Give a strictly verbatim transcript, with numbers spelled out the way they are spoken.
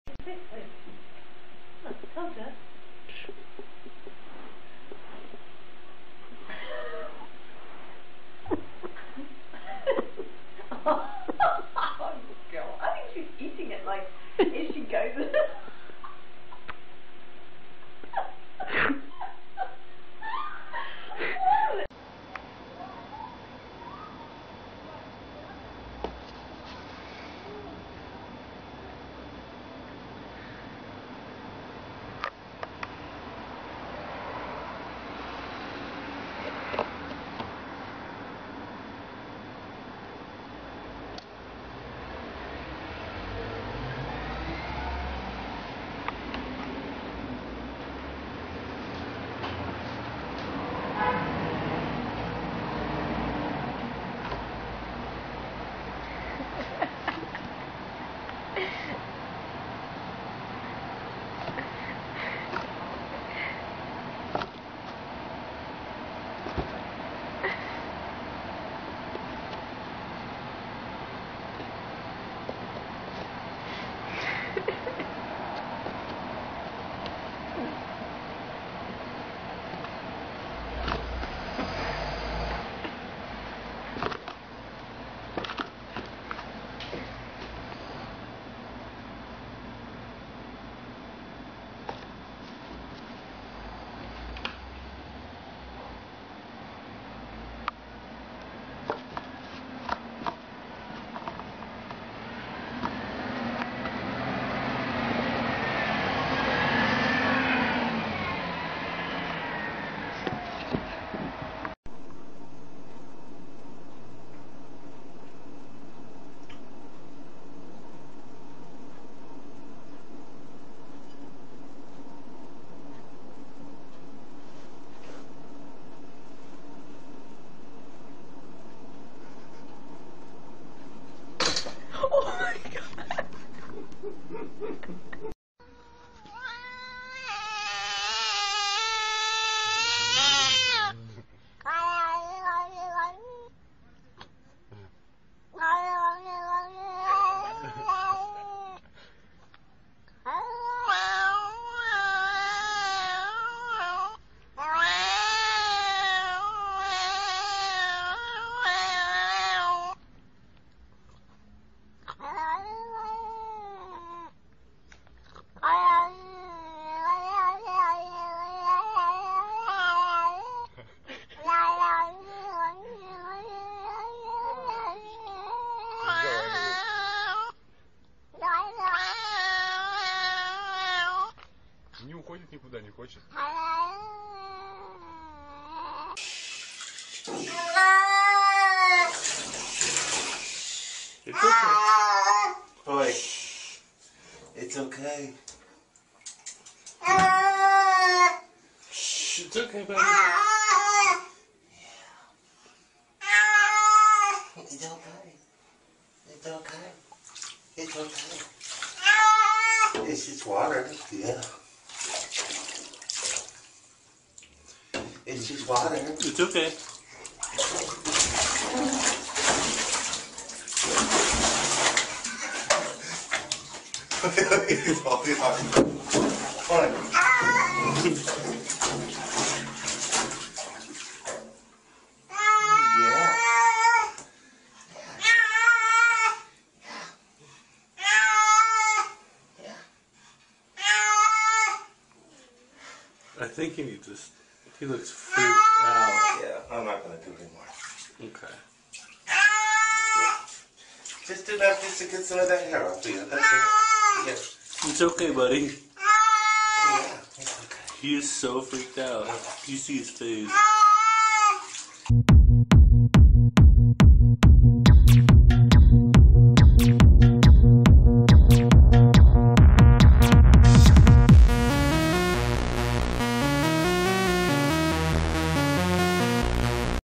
Told you. Oh, God. I think she's eating it like as she goes. Oh my God. Не уходит никуда, не хочет. It's okay. Boy, it's okay. Shh, it's okay, baby. It's okay. It's okay. It's okay. It's just water. Yeah. It's just water. It's okay. It's all fun. Yeah. I think he needs this. He looks freaked out. Yeah, I'm not gonna do anymore. Okay. Just enough just to get some of that hair off of you. That's it. Yeah. It's okay, buddy. Yeah, it's okay. He is so freaked out. You see his face.